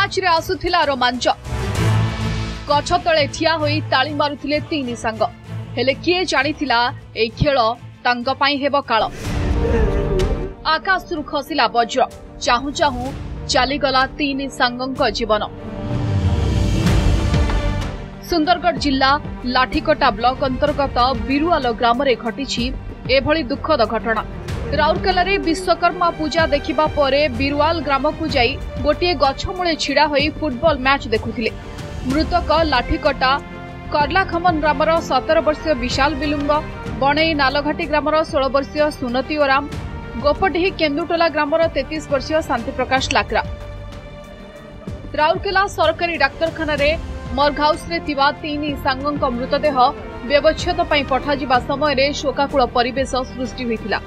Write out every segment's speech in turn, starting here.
Match रे आसुथिला रोमांच गछ तले ठिया होई ताली मारुथिले तीन सांग हेले किए जानिथिला ए खेल तांग पई हेबो काळ आकाशरु खसिला वज्र चाहू चाहू चलीगला तीन सांगक जीवन सुंदरगढ़ जिला लाठीकटा ब्लॉक अंतर्गत बिरुआल ग्राम रे घटिछि एभली दुखद घटना। राउरकेला रे विश्वकर्मा पूजा देखिबा परे बिरुआल ग्राम को जाई गोटे गछ मूले छिड़ा होई फुटबॉल मैच देखुथिले। मृतक लाठीकटा करलाखमन ग्रामर 17 वर्षीय विशाल बिलुंग, बणई नालघाटी ग्रामर 16 वर्षीय सुनती ओराम, गोपडीही केन्दुटोला ग्रामर 33 वर्षीय शांति प्रकाश लाकरा। राउरकेला सरकारी डाक्तरखाना रे मर्ग हाउस रे थिबा तीन सांगक मृतदेह व्यवच्छेद पई पठाजिबा समय रे शोकाकुल परिवेश सृष्टि होइथिला।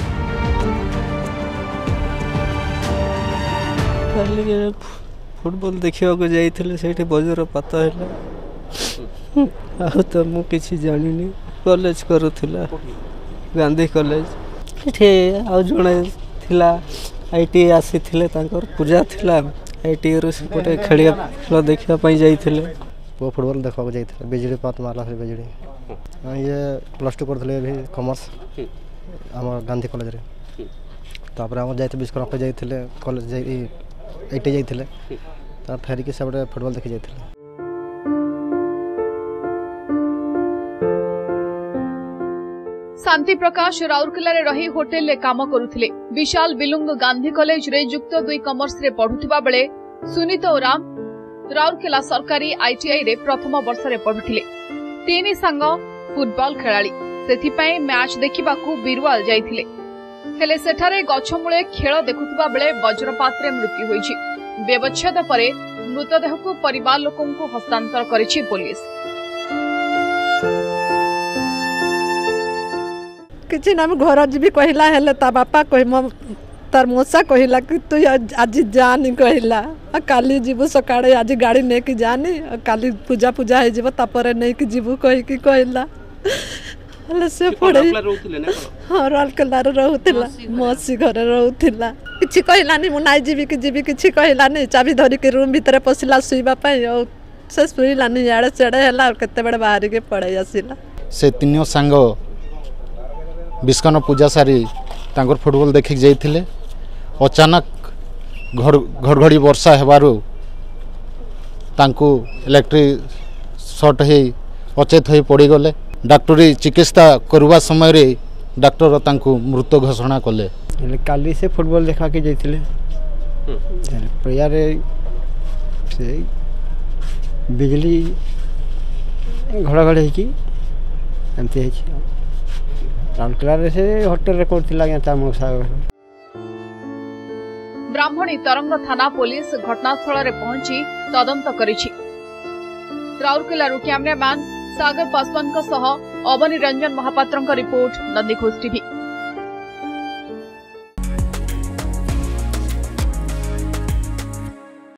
फुटबॉल देखा जाइए से वज्रपात है आ तो मु किसी जानी कॉलेज करूला गांधी कॉलेज आ जड़े थिला आईटी आसी पूजा थिला आईटी सेपटे खेल देखापी जाइए वो फुटबॉल देखा जाइए बिजली पात मारला बिजली ये प्लस टू करते कॉमर्स आम गांधी कॉलेज रे तापर आम जाइए विश्वकर्मा जाइए कॉलेज आईटी जाइए फेरिक से फुटबॉल देखी जाइए। शांति प्रकाश राउरकेला रे रही होटेल रे काम करुथिले। विशाल बिलुंग गांधी कॉलेज रे युक्त 2 कॉमर्स रे पढुथिबा बेले सुनीत ओराम राउरकेला सरकारी आईटीआई रे प्रथम वर्ष रे पढुथिले। तीन सांग फुटबॉल खेलाड़ी सेथिपई मैच देखिबाकू बिरुआल जाइथिले हेले सेठारे गछमूले खेल देखुथिबा बेले वज्रपात रे मृत्यु होईछि। व्यवच्छेद परे मृतदेह को परिवार लोकों को हस्तांतर करिछि पुलिस। किछि ना घर जीवी कहला हेले ता बापा कहि तार मोसा कहला कि तू आज जानी कहला काली जीवु सकाळे आज गाड़ी ने कि जानी काली पूजा पूजा हे जीव तापरे नै कि जीवु कहि कि कहला हले से पड़े हां राउरकेला रहउतिला मौसी घर रहउतिला किछि कहलानी मु नाइ जीवी किछि कहलानी चाबी धरि के रूम भीतर पसिला सुइबा पई से सुइलानी याडे चढ़े हला केते बडे बाहरी के पड़े आसिला। से तीनों सांग विश्वकर्मा पूजा सारी तांकर फुटबॉल देखि जाइथिले अचानक घड़घड़ी वर्षा हेबारु तांको इलेक्ट्रिक शॉर्ट हे अचेत होई पड़ी गले। डॉक्टरी चिकित्सा करवा समय रे डॉक्टर तांको मृत घोषणा कले। काली से फुटबॉल देखा के जाइथिले प्रिया रे से बिजली घड़घड़ है एमती है राउरकेला से होटेल रे करथिला ता मोसा। ब्राह्मणी तरंग थाना पुलिस घटनास्थल रे पहुंची तदंत करिछि। राउरकेला कैमरामैन सागर पासवान सह अवनी रंजन महापात्र रिपोर्ट नंदीघोष टीवी।